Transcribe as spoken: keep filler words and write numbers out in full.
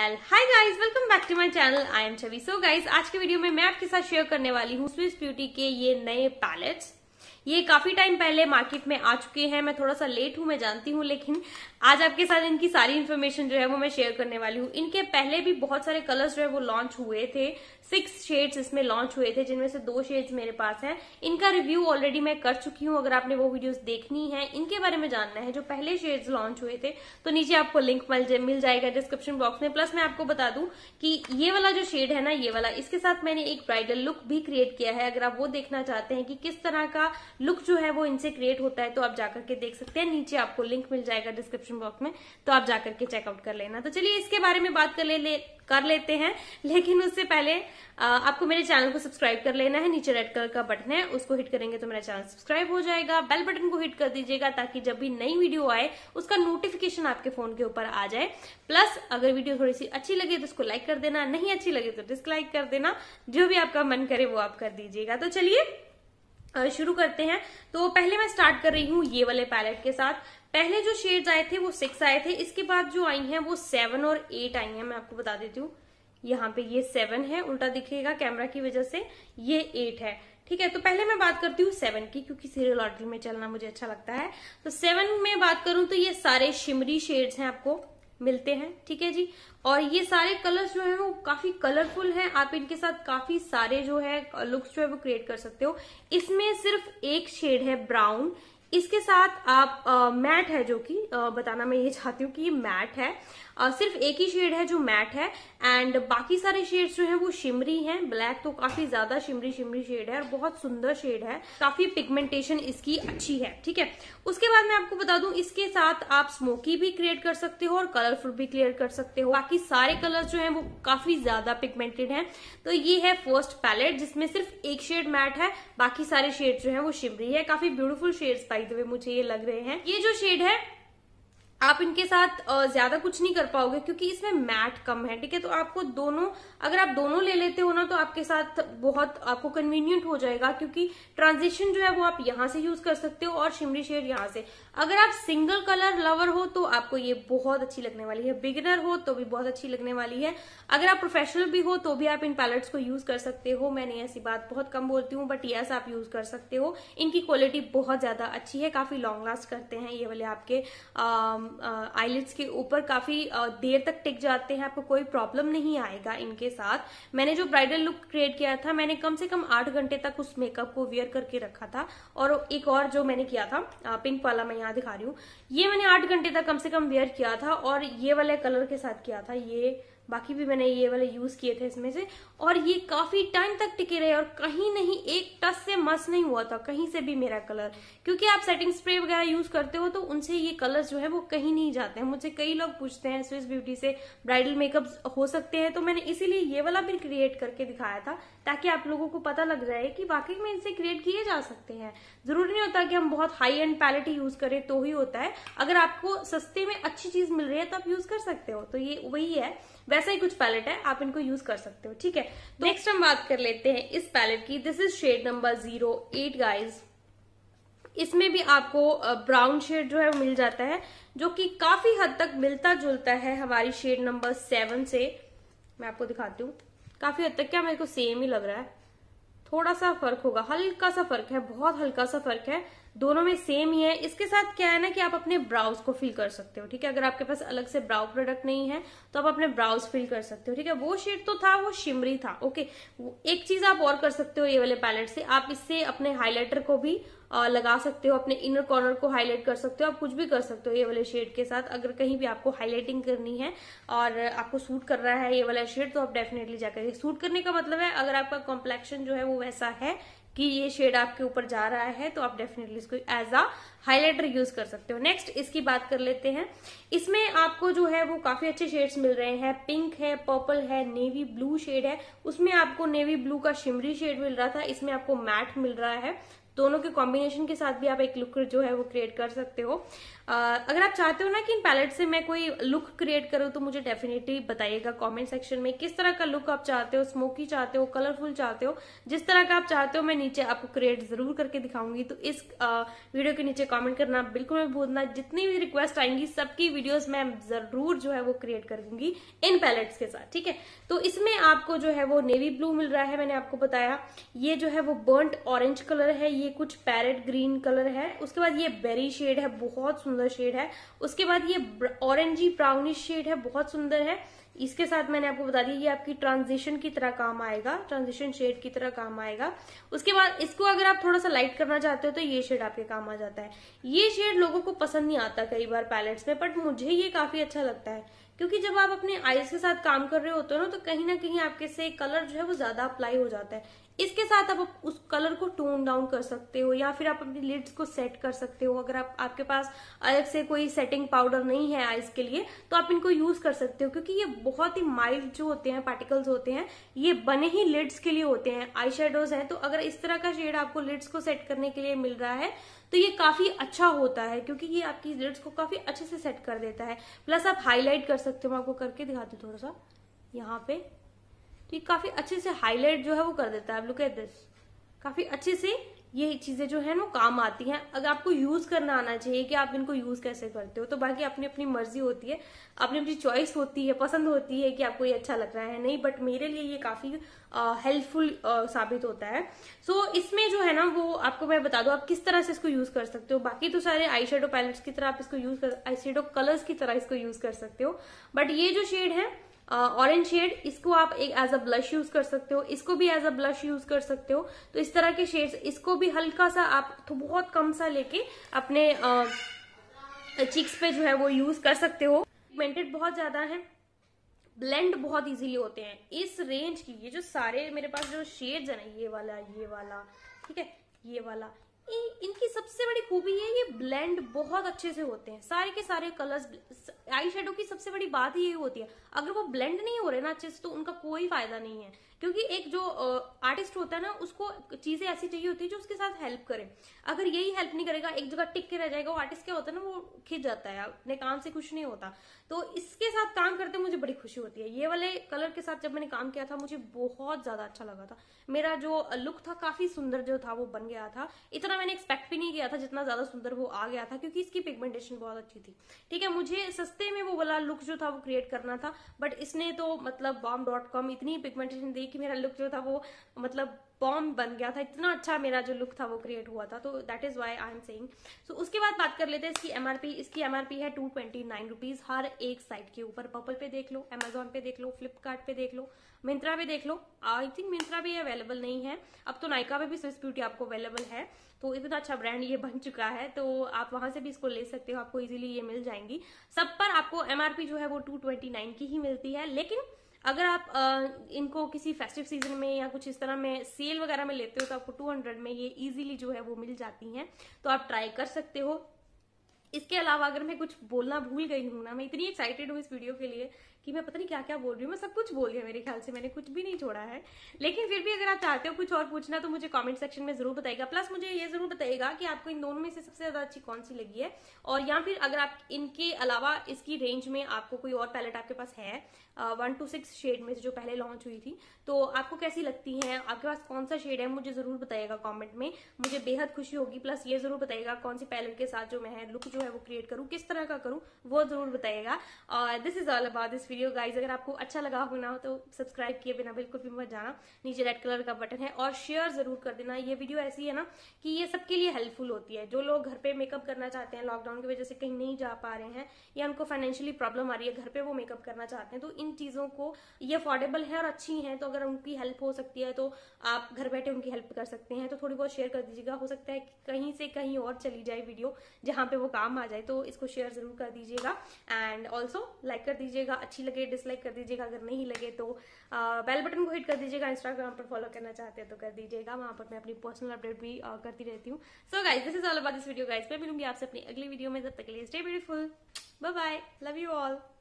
Well hi guys, welcome back to my channel. I am Chhavi. So guys, आज के video में मैं आपके साथ शेयर करने वाली हूँ स्विस ब्यूटी के ये नए पैलेट्स। ये काफी टाइम पहले मार्केट में आ चुके हैं। मैं थोड़ा सा लेट हूं, मैं जानती हूँ, लेकिन आज आपके साथ इनकी सारी इन्फॉर्मेशन जो है वो मैं शेयर करने वाली हूँ। इनके पहले भी बहुत सारे कलर्स जो है वो लॉन्च हुए थे। सिक्स शेड्स इसमें लॉन्च हुए थे, जिनमें से दो शेड्स मेरे पास हैं। इनका रिव्यू ऑलरेडी मैं कर चुकी हूँ। अगर आपने वो वीडियोस देखनी है, इनके बारे में जानना है जो पहले शेड्स लॉन्च हुए थे, तो नीचे आपको लिंक मिल जाएगा डिस्क्रिप्शन बॉक्स में। प्लस मैं आपको बता दूं कि ये वाला जो शेड है ना, ये वाला, इसके साथ मैंने एक ब्राइडल लुक भी क्रिएट किया है। अगर आप वो देखना चाहते हैं कि किस तरह का लुक जो है वो इनसे क्रिएट होता है, तो आप जाकर के देख सकते हैं। नीचे आपको लिंक मिल जाएगा डिस्क्रिप्शन बॉक्स में, तो आप जाकर के चेकआउट कर लेना। तो चलिए इसके बारे में बात कर ले, ले कर लेते हैं। लेकिन उससे पहले आ, आपको मेरे चैनल को सब्सक्राइब कर लेना है। नीचे रेड कलर का बटन है, उसको हिट करेंगे तो मेरा चैनल सब्सक्राइब हो जाएगा। बेल बटन को हिट कर दीजिएगा ताकि जब भी नई वीडियो आए उसका नोटिफिकेशन आपके फोन के ऊपर आ जाए। प्लस अगर वीडियो थोड़ी सी अच्छी लगे तो उसको लाइक कर देना, नहीं अच्छी लगे तो डिसलाइक कर देना। जो भी आपका मन करे वो आप कर दीजिएगा। तो चलिए शुरू करते हैं। तो पहले मैं स्टार्ट कर रही हूँ ये वाले पैलेट के साथ। पहले जो शेड्स आए थे वो सिक्स आए थे। इसके बाद जो आई हैं वो सेवन और एट आई हैं। मैं आपको बता देती हूँ, यहाँ पे ये सेवन है, उल्टा दिखेगा कैमरा की वजह से, ये एट है। ठीक है, तो पहले मैं बात करती हूँ सेवन की, क्योंकि सीरियल ऑर्डर में चलना मुझे अच्छा लगता है। तो सेवन में बात करूं तो ये सारे शिमरी शेड्स हैं, आपको मिलते हैं। ठीक है जी, और ये सारे कलर्स जो है वो काफी कलरफुल हैं। आप इनके साथ काफी सारे जो है लुक्स जो है वो क्रिएट कर सकते हो। इसमें सिर्फ एक शेड है ब्राउन। इसके साथ आप आ, मैट है, जो कि आ, बताना मैं ये चाहती हूँ कि ये मैट है। आ, सिर्फ एक ही शेड है जो मैट है, एंड बाकी सारे शेड्स जो हैं वो शिमरी हैं। ब्लैक तो काफी ज्यादा शिमरी शिमरी शेड है और बहुत सुंदर शेड है। काफी पिगमेंटेशन इसकी अच्छी है। ठीक है, उसके बाद मैं आपको बता दूं, इसके साथ आप स्मोकी भी क्रिएट कर सकते हो और कलरफुल भी क्रिएट कर सकते हो। बाकी सारे कलर्स जो हैं वो काफी ज्यादा पिगमेंटेड हैं। तो ये है फर्स्ट पैलेट, जिसमें सिर्फ एक शेड मैट है, बाकी सारे शेड जो है वो शिमरी है। काफी beautiful shades by the way मुझे ये लग रहे हैं। ये जो शेड है आप इनके साथ ज्यादा कुछ नहीं कर पाओगे, क्योंकि इसमें मैट कम है। ठीक है, तो आपको दोनों, अगर आप दोनों ले लेते हो ना, तो आपके साथ बहुत आपको कन्वीनियंट हो जाएगा, क्योंकि ट्रांजिशन जो है वो आप यहाँ से यूज कर सकते हो और शिमरी शेड यहाँ से। अगर आप सिंगल कलर लवर हो तो आपको ये बहुत अच्छी लगने वाली है। बिगिनर हो तो भी बहुत अच्छी लगने वाली है। अगर आप प्रोफेशनल भी हो तो भी आप इन पैलेट्स को यूज कर सकते हो। मैंने ऐसी बात बहुत कम बोलती हूँ, बट यस आप यूज कर सकते हो। इनकी क्वालिटी बहुत ज्यादा अच्छी है, काफी लॉन्ग लास्ट करते हैं ये वाले। आपके आईलिड्स के ऊपर काफी देर तक टिक जाते हैं, आपको कोई प्रॉब्लम नहीं आएगा इनके साथ। मैंने जो ब्राइडल लुक क्रिएट किया था, मैंने कम से कम आठ घंटे तक उस मेकअप को वियर करके रखा था। और एक और जो मैंने किया था, पिंक वाला मैं यहाँ दिखा रही हूँ, ये मैंने आठ घंटे तक कम से कम वियर किया था, और ये वाले कलर के साथ किया था। ये बाकी भी मैंने ये वाले यूज किए थे इसमें से, और ये काफी टाइम तक टिके रहे और कहीं नहीं एक टच से मस नहीं हुआ था कहीं से भी मेरा कलर। क्योंकि आप सेटिंग स्प्रे वगैरह यूज करते हो तो उनसे ये कलर्स जो है वो कहीं नहीं जाते हैं। मुझे कई लोग पूछते हैं स्विस ब्यूटी से ब्राइडल मेकअप हो सकते हैं, तो मैंने इसीलिए ये वाला भी क्रिएट करके दिखाया था, ताकि आप लोगों को पता लग जाए कि वाकई में इनसे क्रिएट किए जा सकते हैं। जरूरी नहीं होता कि हम बहुत हाई एंड पैलेट यूज करें तो ही होता है। अगर आपको सस्ते में अच्छी चीज मिल रही है तो आप यूज कर सकते हो। तो ये वही है, वैसा ही कुछ पैलेट है, आप इनको यूज कर सकते हो। ठीक है, तो नेक्स्ट हम बात कर लेते हैं इस पैलेट की। This is shade number zero eight guys. इसमें भी आपको ब्राउन शेड जो है वो मिल जाता है, जो कि काफी हद तक मिलता जुलता है हमारी शेड नंबर सेवन से। मैं आपको दिखाती हूँ, काफी हद तक क्या मेरे को सेम ही लग रहा है। थोड़ा सा फर्क होगा, हल्का सा फर्क है, बहुत हल्का सा फर्क है, दोनों में सेम ही है। इसके साथ क्या है ना कि आप अपने ब्राउज को फिल कर सकते हो। ठीक है, अगर आपके पास अलग से ब्राउ प्रोडक्ट नहीं है तो आप अपने ब्राउज फिल कर सकते हो। ठीक है, वो शेड तो था वो शिमरी था। ओके, एक चीज आप और कर सकते हो ये वाले पैलेट से, आप इससे अपने हाइलाइटर को भी आ, लगा सकते हो, अपने इनर कॉर्नर को हाईलाइट कर सकते हो। आप कुछ भी कर सकते हो ये वाले शेड के साथ। अगर कहीं भी आपको हाईलाइटिंग करनी है और आपको सूट कर रहा है ये वाला शेड, तो आप डेफिनेटली जाकर, सूट करने का मतलब है अगर आपका कॉम्प्लेक्शन जो है वो वैसा है कि ये शेड आपके ऊपर जा रहा है, तो आप डेफिनेटली इसको एज अ हाइलाइटर यूज कर सकते हो। नेक्स्ट इसकी बात कर लेते हैं। इसमें आपको जो है वो काफी अच्छे शेड्स मिल रहे हैं। पिंक है, पर्पल है, नेवी ब्लू शेड है। उसमें आपको नेवी ब्लू का शिमरी शेड मिल रहा था, इसमें आपको मैट मिल रहा है। दोनों के कॉम्बिनेशन के साथ भी आप एक लुक जो है वो क्रिएट कर सकते हो। Uh, अगर आप चाहते हो ना कि इन पैलेट से मैं कोई लुक क्रिएट करूँ तो मुझे डेफिनेटली बताइएगा कमेंट सेक्शन में किस तरह का लुक आप चाहते हो, स्मोकी चाहते हो, कलरफुल चाहते हो, जिस तरह का आप चाहते हो मैं नीचे आपको क्रिएट जरूर करके दिखाऊंगी। तो इस uh, वीडियो के नीचे कमेंट करना बिल्कुल मत भूलना। जितनी भी रिक्वेस्ट आएंगी सबकी वीडियोस मैं जरूर जो है वो क्रिएट करूंगी इन पैलेट्स के साथ, ठीक है। तो इसमें आपको जो है वो नेवी ब्लू मिल रहा है, मैंने आपको बताया। ये जो है वो बर्न्ट ऑरेंज कलर है, ये कुछ पैरेट ग्रीन कलर है, उसके बाद ये बेरी शेड है, बहुत सुंदर शेड है। उसके बाद ये ऑरेंजी ब्राउनिश शेड है, बहुत सुंदर है। इसके साथ मैंने आपको बता दिया ये आपकी ट्रांजिशन की तरह काम आएगा, ट्रांजिशन शेड की तरह काम आएगा। उसके बाद इसको अगर आप थोड़ा सा लाइट करना चाहते हो तो ये शेड आपके काम आ जाता है। ये शेड लोगों को पसंद नहीं आता कई बार पैलेट्स में, बट मुझे ये काफी अच्छा लगता है क्योंकि जब आप अपने आईज के साथ काम कर रहे होते हो ना तो कहीं ना कहीं आपके से कलर जो है वो ज्यादा अप्लाई हो जाता है। इसके साथ आप उस कलर को टोन डाउन कर सकते हो या फिर आप अपनी लिड्स को सेट कर सकते हो। अगर आप आपके पास अलग से कोई सेटिंग पाउडर नहीं है आईज के लिए तो आप इनको यूज कर सकते हो, क्योंकि ये बहुत ही माइल्ड जो होते हैं पार्टिकल्स होते हैं, ये बने ही लिड्स के लिए होते हैं, आई शेडोज है। तो अगर इस तरह का शेड आपको लिड्स को सेट करने के लिए मिल रहा है तो ये काफी अच्छा होता है, क्योंकि ये आपकी लिड्स को काफी अच्छे से सेट कर देता है। प्लस आप हाईलाइट कर सकते हो, मैं आपको करके दिखाती हूँ थोड़ा सा यहाँ पे, तो ये काफी अच्छे से हाईलाइट जो है वो कर देता है। लुक एट दिस, काफी अच्छे से ये चीजें जो है ना काम आती हैं। अगर आपको यूज करना आना चाहिए कि आप इनको यूज कैसे करते हो, तो बाकी अपनी अपनी मर्जी होती है, अपनी अपनी चॉइस होती है, पसंद होती है कि आपको ये अच्छा लग रहा है नहीं, बट मेरे लिए ये काफी हेल्पफुल साबित होता है। सो so, इसमें जो है ना वो आपको मैं बता दूं आप किस तरह से इसको यूज कर सकते हो। बाकी तो सारे आई शेडो पैलेट्स की तरह आप इसको यूज कर, आई शेडो कलर्स की तरह इसको यूज कर सकते हो, बट ये जो शेड है ऑरेंज uh, शेड, इसको आप एक एज अ ब्लश यूज कर सकते हो, इसको भी एज अ ब्लश यूज कर सकते हो। तो इस तरह के शेड्स, इसको भी हल्का सा आप तो बहुत कम सा लेके अपने चिक्स uh, पे जो है वो यूज कर सकते हो। पिगमेंटेड बहुत ज्यादा है, ब्लेंड बहुत इजीली होते हैं। इस रेंज की ये जो सारे मेरे पास जो शेड्स है ना, ये वाला, ये वाला, ठीक है, ये वाला, इनकी सबसे बड़ी खूबी है ये ब्लेंड बहुत अच्छे से होते हैं। सारे के सारे कलर्स, आई शेडो की सबसे बड़ी बात ही ये होती है, अगर वो ब्लेंड नहीं हो रहे ना अच्छे से तो उनका कोई फायदा नहीं है। क्योंकि एक जो आर्टिस्ट होता है ना उसको चीजें ऐसी चाहिए होती है जो उसके साथ हेल्प करे। अगर यही हेल्प नहीं करेगा, एक जगह टिक के रह जाएगा, वो आर्टिस्ट क्या होता है ना वो खिंच जाता है, अपने काम से खुश नहीं होता। तो इसके साथ काम करते मुझे बड़ी खुशी होती है। ये वाले कलर के साथ जब मैंने काम किया था मुझे बहुत ज्यादा अच्छा लगा था। मेरा जो लुक था काफी सुंदर जो था वो बन गया था। इतना मैंने एक्सपेक्ट भी नहीं किया था जितना ज्यादा सुंदर वो आ गया था, क्योंकि इसकी पिगमेंटेशन बहुत अच्छी थी। ठीक है, मुझे सस्ते में वो वाला लुक जो था वो क्रिएट करना था, बट इसने तो मतलब बॉम डॉट कॉम इतनी पिगमेंटेशन दी कि मेरा लुक जो था वो मतलब बॉम्ब बन गया था। इतना अच्छा मेरा जो लुक था वो क्रिएट हुआ था, तो that is why I am saying. So उसके बाद बात कर लेते हैं इसकी एमआरपी। इसकी एमआरपी है टू ट्वेंटी नाइन रुपीज हर एक साइट के ऊपर। पर्पल पे देख लो, अमेजोन पे देख लो, फ्लिपकार्ट पे देख लो, मिंत्रा पे देख लो। आई थिंक मिंत्रा भी अवेलेबल नहीं है अब तो, नायका पे भी स्विस ब्यूटी आपको अवेलेबल है। तो इतना अच्छा ब्रांड ये बन चुका है, तो आप वहां से भी इसको ले सकते हो, आपको इजीली ये मिल जाएंगी। सब पर आपको एमआरपी जो है वो टू ट्वेंटी नाइन की ही मिलती है। लेकिन अगर आप आ, इनको किसी फेस्टिव सीजन में या कुछ इस तरह में सेल वगैरह में लेते हो तो आपको टू हंड्रेड में ये इजीली जो है वो मिल जाती हैं, तो आप ट्राई कर सकते हो। इसके अलावा अगर मैं कुछ बोलना भूल गई हूं ना, मैं इतनी एक्साइटेड हूँ इस वीडियो के लिए कि मैं पता नहीं क्या क्या बोल रही हूँ, मैं सब कुछ बोल रही हूँ, मेरे ख्याल से मैंने कुछ भी नहीं छोड़ा है। लेकिन फिर भी अगर आप चाहते हो कुछ और पूछना तो मुझे कमेंट सेक्शन में जरूर बताइएगा। प्लस मुझे ये जरूर बताइएगा कि आपको इन दोनों में से सबसे ज्यादा अच्छी कौन सी लगी है, और या फिर अगर आप इनके अलावा इसकी रेंज में आपको कोई और पैलेट आपके पास है वन टू सिक्स शेड में से जो पहले लॉन्च हुई थी, तो आपको कैसी लगती है, आपके पास कौन सा शेड है, मुझे जरूर बताइएगा कमेंट में, मुझे बेहद खुशी होगी। प्लस ये जरूर बताइएगा कौन सी पैलेट के साथ जो मैं लुक जो है वो क्रिएट करूँ, किस तरह का करूँ, वो जरूर बताइएगा। और this is all about this video guys. अगर आपको अच्छा लगा होना तो सब्सक्राइब किए बिना बिल्कुल भी मत जाना, नीचे रेड कलर का बटन है, और शेयर जरूर कर देना। ये वीडियो ऐसी है ना कि ये सबके लिए हेल्पफुल होती है। जो लोग घर पे मेकअप करना चाहते हैं, लॉकडाउन की वजह से कहीं नहीं जा पा रहे हैं, या उनको फाइनेंशियली प्रॉब्लम आ रही है, घर पे वो मेकअप करना चाहते हैं, तो इन चीजों को ये अफोर्डेबल है और अच्छी हैं, तो अगर उनकी हेल्प हो सकती है तो आप घर बैठे उनकी हेल्प कर सकते हैं। तो थोड़ी बहुत शेयर कर दीजिएगा, हो सकता है कि कहीं से कहीं और चली जाए वीडियो जहां पे वो काम आ जाए, तो इसको शेयर जरूर कर दीजिएगा। एंड ऑल्सो लाइक कर दीजिएगा, अच्छी लगे डिसलाइक कर दीजिएगा, अगर नहीं लगे तो बेल बटन को हिट कर दीजिएगा। इंस्टाग्राम पर फॉलो करना चाहते हैं तो कर दीजिएगा, वहां पर मैं अपनी पर्सनल अपडेट भी uh, करती रहती हूँ। So guys, this is all about this video guys. मैं मिलूंगी आपसे अपनी अगली वीडियो में, तब तक के लिए stay beautiful, bye bye, love you all.